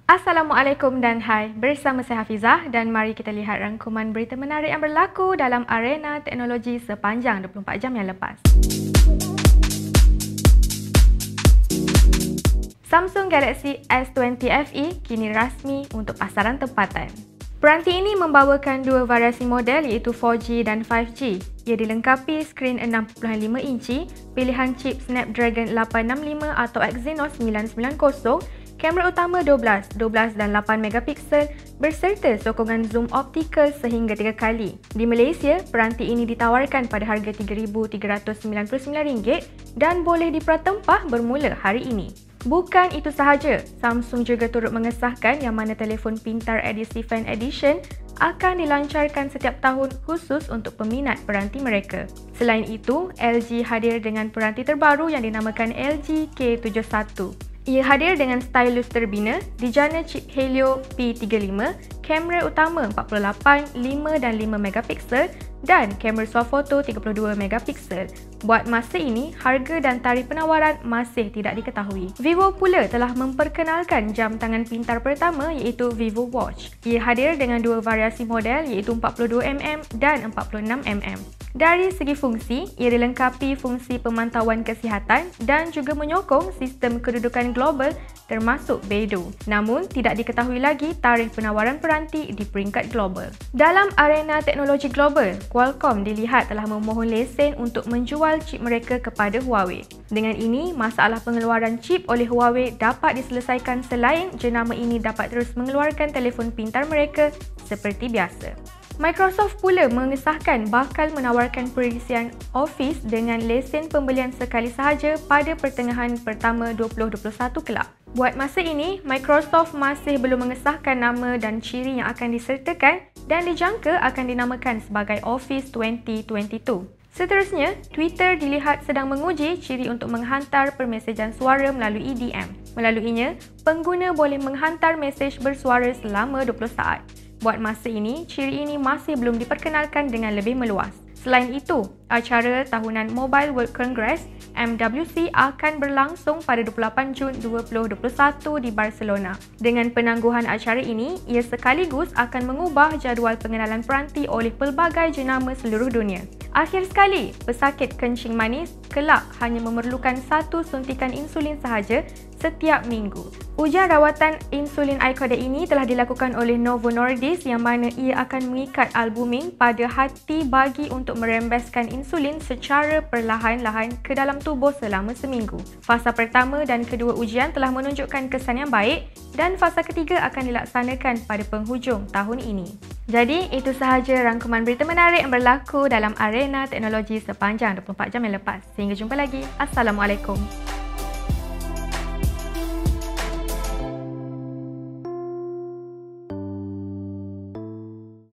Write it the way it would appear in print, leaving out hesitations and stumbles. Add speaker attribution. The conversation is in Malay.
Speaker 1: Assalamualaikum dan hai, bersama saya Hafizah dan mari kita lihat rangkuman berita menarik yang berlaku dalam arena teknologi sepanjang 24 jam yang lepas. Samsung Galaxy S20 FE kini rasmi untuk pasaran tempatan. Peranti ini membawakan dua variasi model iaitu 4G dan 5G. Ia dilengkapi skrin 6.5 inci, pilihan chip Snapdragon 865 atau Exynos 990, kamera utama 12 dan 8 megapiksel berserta sokongan zoom optikal sehingga 3 kali. Di Malaysia, peranti ini ditawarkan pada harga RM3,399 dan boleh diperatempah bermula hari ini. Bukan itu sahaja, Samsung juga turut mengesahkan yang mana telefon pintar edisi Fan Edition akan dilancarkan setiap tahun khusus untuk peminat peranti mereka. Selain itu, LG hadir dengan peranti terbaru yang dinamakan LG K71. Ia hadir dengan stylus terbina, dijana chip Helio P35, kamera utama 48, 5 dan 5 megapiksel dan kamera swafoto 32 megapiksel. Buat masa ini, harga dan tarikh penawaran masih tidak diketahui. Vivo pula telah memperkenalkan jam tangan pintar pertama iaitu Vivo Watch. Ia hadir dengan dua variasi model iaitu 42mm dan 46mm. Dari segi fungsi, ia dilengkapi fungsi pemantauan kesihatan dan juga menyokong sistem kedudukan global termasuk Beidou. Namun, tidak diketahui lagi tarikh penawaran peranti di peringkat global. Dalam arena teknologi global, Qualcomm dilihat telah memohon lesen untuk menjual chip mereka kepada Huawei. Dengan ini, masalah pengeluaran chip oleh Huawei dapat diselesaikan selain jenama ini dapat terus mengeluarkan telefon pintar mereka seperti biasa. Microsoft pula mengesahkan bakal menawarkan perisian Office dengan lesen pembelian sekali sahaja pada pertengahan pertama 2021 kelak. Buat masa ini, Microsoft masih belum mengesahkan nama dan ciri yang akan disertakan dan dijangka akan dinamakan sebagai Office 2022. Seterusnya, Twitter dilihat sedang menguji ciri untuk menghantar permesejan suara melalui DM. Melaluinya, pengguna boleh menghantar mesej bersuara selama 20 saat. Buat masa ini, ciri ini masih belum diperkenalkan dengan lebih meluas. Selain itu, acara tahunan Mobile World Congress MWC akan berlangsung pada 28 Jun 2021 di Barcelona. Dengan penangguhan acara ini, ia sekaligus akan mengubah jadual pengenalan peranti oleh pelbagai jenama seluruh dunia. Akhir sekali, pesakit kencing manis kelak hanya memerlukan satu suntikan insulin sahaja setiap minggu. Ujian rawatan insulin iCodec ini telah dilakukan oleh Novo Nordisk yang mana ia akan mengikat albumin pada hati bagi untuk merembeskan insulin secara perlahan-lahan ke dalam tubuh selama seminggu. Fasa pertama dan kedua ujian telah menunjukkan kesan yang baik dan fasa ketiga akan dilaksanakan pada penghujung tahun ini. Jadi, itu sahaja rangkuman berita menarik yang berlaku dalam arena teknologi sepanjang 24 jam yang lepas. Sehingga jumpa lagi. Assalamualaikum.